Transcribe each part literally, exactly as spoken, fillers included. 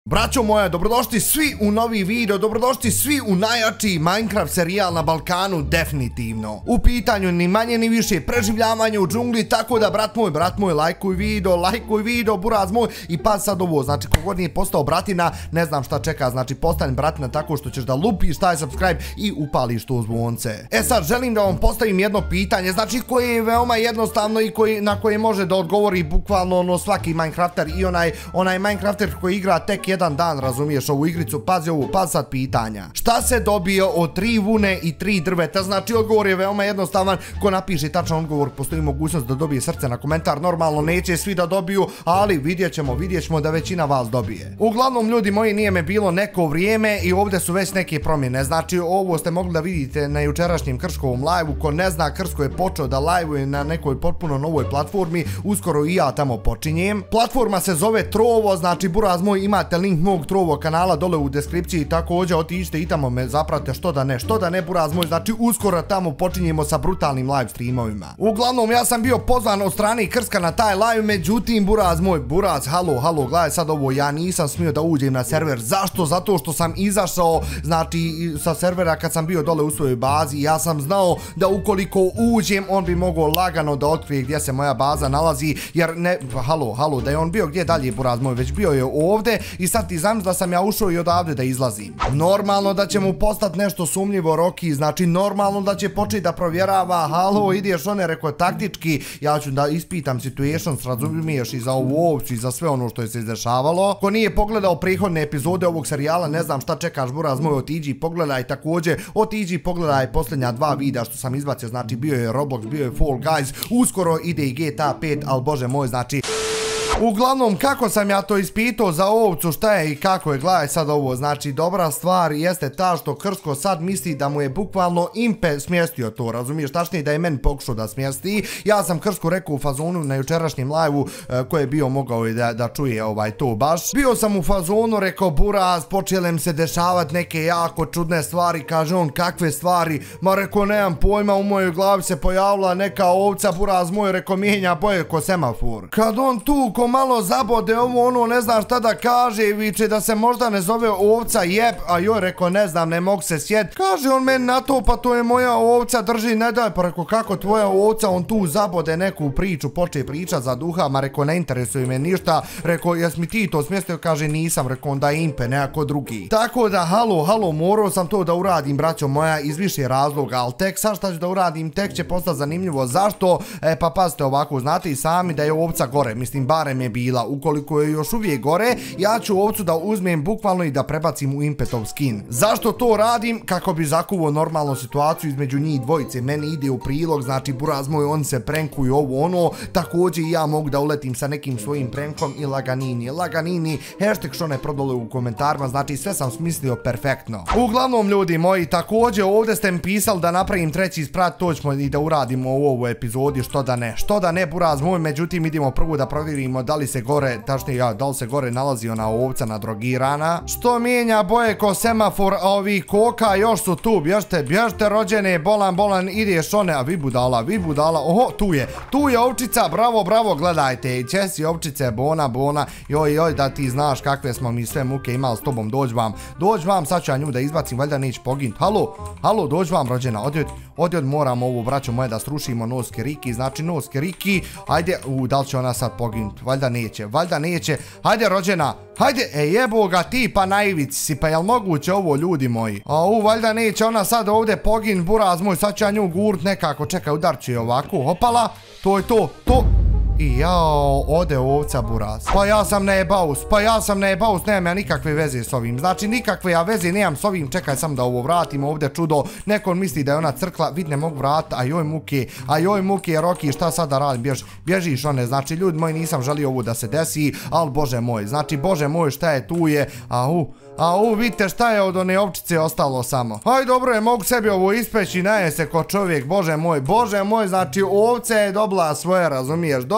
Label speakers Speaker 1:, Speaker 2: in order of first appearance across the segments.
Speaker 1: Braćo moja, dobrodošli svi u novi video, dobrodošli svi u najjači Minecraft serijal na Balkanu, definitivno. U pitanju ni manje ni više preživljavanje u džungli, tako da brat moj, brat moj, lajkuj video, lajkuj video, buraz moj i pa sad ovo, znači kogod nije postao bratina, ne znam šta čeka, znači postani bratina tako što ćeš da lupiš taj subscribe i upališ to zvonce. E sad, želim da vam postavim jedno pitanje, znači koje je veoma jednostavno i koji, na koje može da odgovori bukvalno ono svaki Minecrafter i onaj, onaj Minecrafter koji igra tek jedan dan, razumiješ ovu igricu. Pazi ovo, pazi sad pitanja. Šta se dobio od tri vune i tri drveta? Znači odgovor je veoma jednostavan, ko napiše tačan odgovor postoji mogućnost da dobije srce na komentar, normalno neće svi da dobiju, ali vidjet ćemo, vidjet ćemo da većina vas dobije. Uglavnom ljudi moji, nije me bilo neko vrijeme i ovdje su već neke promjene, znači ovo ste mogli da vidite na jučerašnjem Krškovom live-u, ko ne zna, Krško je počeo da live-uje na nekoj potpuno novoj platformi, uskoro i ja tamo počinjem. Platforma se zove Trovo, znači buraz moj, imate link mog Trovo kanala dole u deskripciji, također otiđite i tamo me zapratite, što da ne, što da ne buraz moj, znači uskoro tamo počinjemo sa brutalnim live streamovima. Uglavnom ja sam bio pozvan od strane Krska na taj live, međutim buraz moj, buraz, halo, halo, gledaj sad ovo, ja nisam smio da uđem na server. Zašto? Zato što sam izašao, znači sa servera kad sam bio dole u svojoj bazi, ja sam znao da ukoliko uđem, on bi mogao lagano da otkrije gdje se moja baza nalazi, jer ne, halo, halo, da je on bio gdje dalje buraz moj, već bio je ovdje i sad ti znam da sam ja ušao i odavde da izlazim. Normalno da će mu postati nešto sumnjivo Roki, znači normalno da će početi da provjerava, halo, ideš one, rekao taktički, ja ću da ispitam situations, razumiješ, i za ovu ovcu i za sve ono što je se izdešavalo. Ko nije pogledao prethodne epizode ovog serijala, ne znam šta čekaš buraz moj, otiđi pogledaj, također otiđi pogledaj posljednja dva videa što sam izbacio, znači bio je Roblox, bio je Fall Guys, uskoro ide i G T A pet, ali bože moj, znači uglavnom, kako sam ja to ispitao za ovcu, šta je i kako je, gledaj sad ovo, znači dobra stvar jeste ta što Krsko sad misli da mu je bukvalno Impe smjestio to, razumiješ, tačnije da je meni pokušao da smjesti. Ja sam Krsko rekao u fazonu na jučerašnjem live-u ko je bio mogao i da, da čuje ovaj to baš. Bio sam u fazonu, rekao buraz, počelem se dešavati neke jako čudne stvari, kaže on, kakve stvari, ma rekao nemam pojma, u mojoj glavi se pojavila neka ovca, buraz moj, rekao mijenja boje ko semafor. Kad on tu ko malo zabode ovo ono, ne znam šta da kaže i viče da se možda ne zove ovca jeb, a joj rekao ne znam, ne mogu se sjet. Kaže on meni na to, pa to je moja ovca, drži, ne daj, pa rekao kako tvoja ovca, on tu zabode neku priču, poče priča za duha, ma rekao ne interesuje me ništa, rekao jes mi ti to smjestio, kaže nisam, rekao onda Impe, nekako drugi. Tako da halo, halo, morao sam to da uradim braćo moja iz više razloga, ali tek sad šta ću da uradim, tek će postati zanimljivo, zašto, e pa pazite ovako, znate i sami da je ovca gore, mislim barem je bila, ukoliko je još uvijek gore, ja ću ovcu da uzmem bukvalno i da prebacim u Impetov skin. Zašto to radim? Kako bi zakuvao normalnu situaciju između njih dvojice, meni ide u prilog, znači buraz moj, oni se prankuju ovo ono, također i ja mogu da uletim sa nekim svojim prankom i laganini, laganini, hashtag što ne prodole u komentarima, znači sve sam smislio perfektno. Uglavnom ljudi moji, također ovdje ste mi pisali da napravim treći sprat, to ćemo i da uradimo u ovoj epizodi, što da ne, što da ne buraz moj, međutim idemo prvo da provjerimo da li se gore, tačnije ja, da li se gore nalazi ona ovca nadrogirana, što mijenja boje ko semafor, a ovi koka još su tu, bježte, bježte rođene, bolan, bolan, ideš one, a vi budala, vi budala, oho, tu je, tu je ovčica, bravo, bravo, gledajte, česi ovčice, bona, bona, joj, joj, da ti znaš kakve smo mi sve muke imali s tobom, dođ vam, dođ vam, sad ću ja nju da izbacim, valjda neće poginut, halo, halo, dođ vam rođena, odjed, odjed, moramo ovu braću moje da srušimo noske Riki, znači noske Riki, ajde, u, da li će ona sad poginut, valjda neće, valjda neće, hajde rođena, hajde, e jebo ga ti pa na ivici si, pa jel moguće ovo ljudi moji? A u, valjda neće ona sad ovdje pogin, buraz moj, sad ću ja nju gurt nekako, čekaj, udarću je ovako, hopala, to je to, to. I jao, ode ovca buraz. Pa ja sam nebaus, pa ja sam nebaus, nemam ja nikakve veze s ovim. Znači nikakve ja veze nemam s ovim, čekaj sam da ovo vratim ovdje čudo. Neko misli da je ona crkla, vid ne mogu vratiti, a joj muke, a joj muke, Roki, šta sad da radim, bjež, bježiš one, znači ljudi moji nisam želio ovo da se desi, ali bože moj, znači bože moj šta je tu je, a u, a u, vidite šta je od one ovčice ostalo samo. Aj dobro je, mogu sebi ovo ispeći, naje se ko čovjek, bože moj, bože moj, znači ovce je dobila svoje, razumiješ, dobro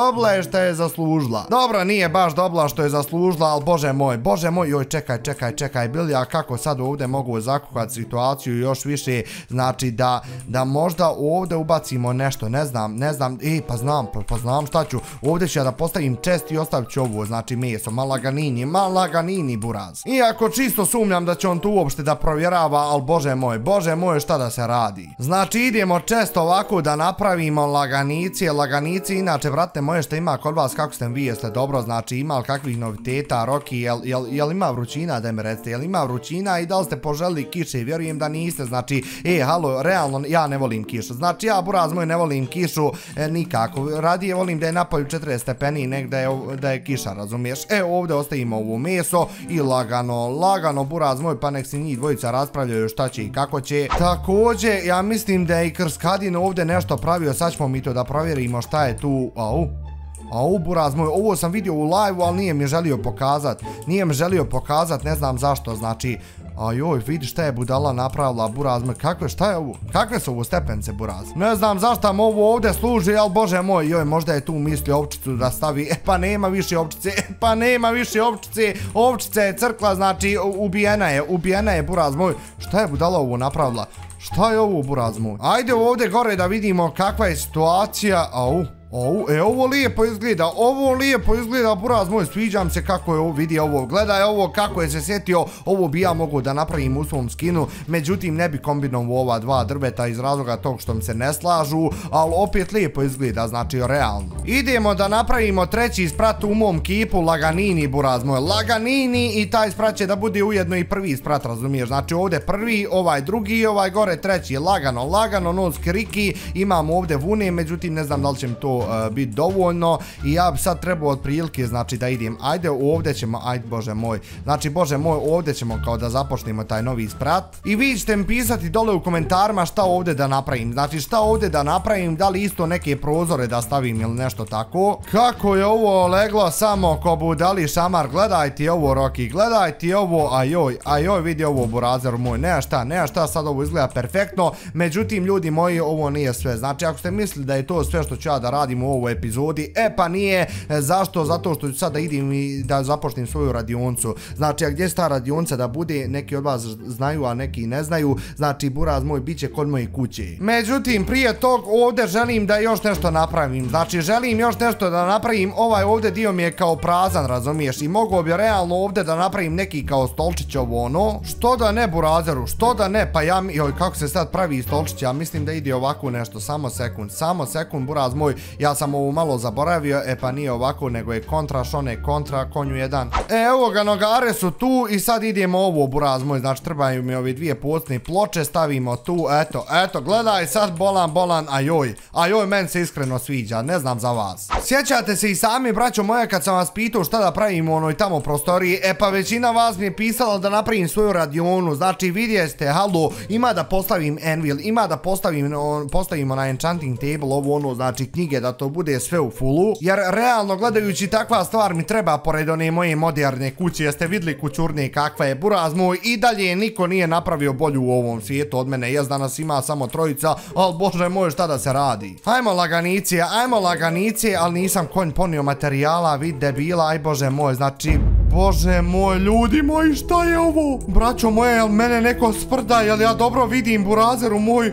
Speaker 1: dobila je što je zaslužila. Dobro, nije baš dobila što je zaslužila, ali bože moj, bože moj, joj, čekaj, čekaj, čekaj, Bilja, kako sad ovdje mogu zakuhati situaciju još više, znači da, da možda ovdje ubacimo nešto, ne znam, ne znam, e, pa znam, pa, pa znam šta ću, ovdje ću ja da postavim čest i ostavit ću ovo, znači meso, malaganini, malaganini buraz. Iako čisto sumnjam da će on tu uopšte da provjerava, ali bože moj, bože moj, šta da se radi. Znači idemo često ovako da napravimo laganici, laganici, inače, brate moje, što ima kod vas, kako ste vi, jeste dobro, znači ima li kakvih noviteta, Roki, jel, jel, jel ima vrućina, da mi recite, jel ima vrućina i da li ste poželili kiše, vjerujem da niste, znači, e, halo, realno, ja ne volim kišu, znači ja, buraz moj, ne volim kišu, e, nikako, radije volim da je napolju četrdeset stepeni, nek da je, da je kiša, razumiješ, e, ovdje ostavimo ovo meso i lagano, lagano, buraz moj, pa nek si njih dvojica raspravljaju šta će i kako će. Također, ja mislim da je i Krskadin ovdje nešto pravio, sad ćemo mi to da provjerimo šta je tu, au. Au, buraz moj, ovo sam vidio u live-u, ali nije mi želio pokazat. Nije mi želio pokazat, ne znam zašto, znači... Ajoj, vidi šta je budala napravila, buraz moj, kakve, šta je ovo? Kakve su ovo stepence, buraz? Ne znam zašto mu ovo ovdje služi, ali bože moj, joj, možda je tu mislio ovčicu da stavi, e pa nema više ovčice, e pa nema više ovčice, ovčica je crkla, znači ubijena je, ubijena je, buraz moj, šta je budala ovo napravila? Šta je ovo, buraz moj? Ajde ovdje gore da vidimo kakva je situacija, au. O, e, ovo lijepo izgleda, ovo lijepo izgleda, buraz moj, sviđam se kako je ovo, vidi ovo, gledaj ovo kako je se sjetio, ovo bi ja mogu da napravim u svom skinu, međutim ne bi kombinovao ova dva drveta iz razloga tog što mi se ne slažu, ali opet lijepo izgleda, znači realno. Idemo da napravimo treći sprat u mom kipu, laganini, buraz moj, laganini i taj sprat će da bude ujedno i prvi sprat, razumiješ, znači ovdje prvi, ovaj drugi, ovaj gore treći, lagano, lagano, nos kriki, imam ovdje vune, međutim ne znam da li će mi to Uh, biti dovoljno i ja bi sad trebao od prilike, znači da idem, ajde ovdje ćemo, ajde bože moj, znači bože moj, ovdje ćemo kao da započnemo taj novi sprat i vi ćete mi pisati dole u komentarima šta ovdje da napravim, znači šta ovdje da napravim, da li isto neke prozore da stavim ili nešto tako. Kako je ovo leglo samo ko budali šamar, gledajte ovo Roki, gledajte ovo, ajoj, ajoj, vidi ovo burazeru moj, nema šta, nema šta, sad ovo izgleda perfektno, međutim ljudi moji, ovo nije sve, znači ako ste mislili da je to sve što ću ja da radim u ovoj epizodi, e pa nije, zašto? Zato što ću sad da idem i da započnem svoju radioncu, znači a gdje je ta radionca da bude, neki od vas znaju, a neki ne znaju, znači buraz moj bit će kod moje kuće. Međutim, prije tog ovdje želim da još nešto napravim, znači želim još nešto da napravim, ovaj ovdje dio mi je kao prazan, razumiješ, i mogu bi realno ovdje da napravim neki kao stolčić ovo ono, što da ne burazeru, što da ne, pa ja, joj, kako se sad pravi stolčić, ja mislim da ide ovako nešto, samo sekund, samo sekund, buraz moj, ja sam ovo malo zaboravio, e pa nije ovako, nego je kontra, šone kontra, konju jedan. E, evo ga, nogare su tu i sad idemo ovo, buraz moj, znači trebaju mi ove dvije postne ploče, stavimo tu, eto, eto, gledaj sad, bolan, bolan, ajoj, ajoj, men se iskreno sviđa, ne znam za vas. Sjećate se i sami, braćo moje, kad sam vas pitao šta da pravimo u onoj tamo prostoriji, e pa većina vas mi je pisala da napravim svoju radionu, znači vidjeste, halo, ima da postavim anvil, ima da postavim, postavimo na enchanting table ovo ono, znači knjige, da to bude sve u fullu, jer realno gledajući takva stvar mi treba pored one moje moderne kuće, jeste vidli kućurne kakva je, buraz moj, i dalje niko nije napravio bolju u ovom svijetu od mene, jes danas ima samo trojica, ali bože moj šta da se radi. Ajmo laganicije, ajmo laganicije, ali nisam konj ponio materijala, vid debila, aj bože moj, znači bože moj, ljudi moji, šta je ovo? Braćo moje, jel mene neko sprda, jel ja dobro vidim, burazeru moj?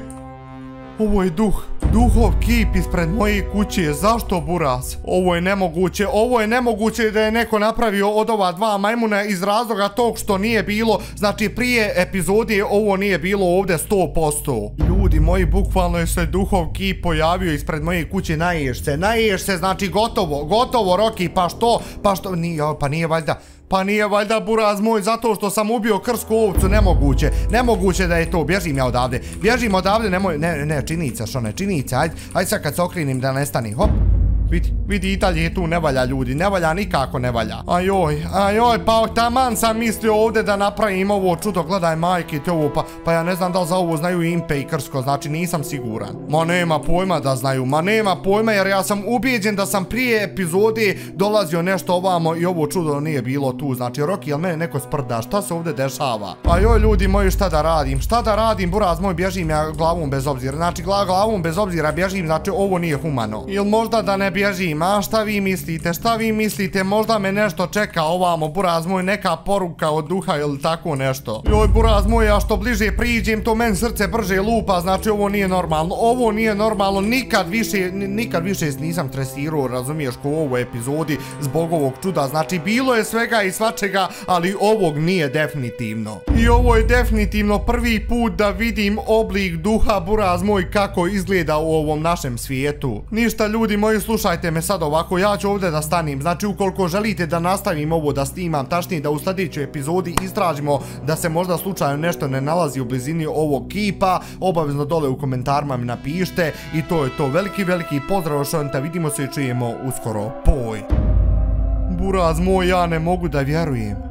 Speaker 1: Ovo je duh, duhov kip ispred moje kuće, zašto buraz? Ovo je nemoguće, ovo je nemoguće da je neko napravio od ova dva majmuna iz razloga tog što nije bilo, znači prije epizode ovo nije bilo ovdje sto posto. Ljudi moji, bukvalno je se duhov kip pojavio ispred moje kuće, naješ se, naješ se, znači gotovo, gotovo Roki, pa što, pa što, nije, pa nije valjda... Pa nije valjda buraz moj, zato što sam ubio krsku ovcu, nemoguće, nemoguće da je to, bježim ja odavde, bježim odavde, nemoj, ne, ne, činjenica, što ne, činjenica, ajde, ajde sad kad se okrenim da nestani, hop. Vidi, vidi, i dalje tu ne valja ljudi, ne valja, nikako ne valja. Ajoj, ajoj, pa taman sam mislio ovdje da napravim ovo čudo, gledaj majke te ovo, pa, pa ja ne znam da li za ovo znaju Impe i Krsko, znači nisam siguran. Ma nema pojma da znaju, ma nema pojma jer ja sam ubijeđen da sam prije epizode dolazio nešto ovamo i ovo čudo nije bilo tu, znači Roki, jel mene neko sprda, šta se ovdje dešava? Ajoj ljudi moji, šta da radim, šta da radim, buraz moj, bježim ja glavom bez obzira, znači glavom bez obzira bježim, znači ovo nije humano. Ili možda da ne bježim, a šta vi mislite, šta vi mislite, možda me nešto čeka ovamo, buraz moj, neka poruka od duha ili tako nešto. Joj, buraz moj, a što bliže priđem, to men srce brže lupa, znači ovo nije normalno, ovo nije normalno, nikad više, nikad više nisam tresirao, razumiješ, ko u ovoj epizodi zbog ovog čuda, znači bilo je svega i svačega, ali ovog nije definitivno. I ovo je definitivno prvi put da vidim oblik duha, buraz moj, kako izgleda u ovom našem svijetu. Ništa, ljudi moji, slušajte me sad ovako, ja ću ovdje da stanim, znači ukoliko želite da nastavim ovo da snimam, tačnije da u sljedećoj epizodi istražimo da se možda slučajno nešto ne nalazi u blizini ovog kipa, obavezno dole u komentarima mi napišite i to je to. Veliki, veliki pozdrav, šonta, vidimo se i čujemo uskoro. Poj. Buraz moj, ja ne mogu da vjerujem.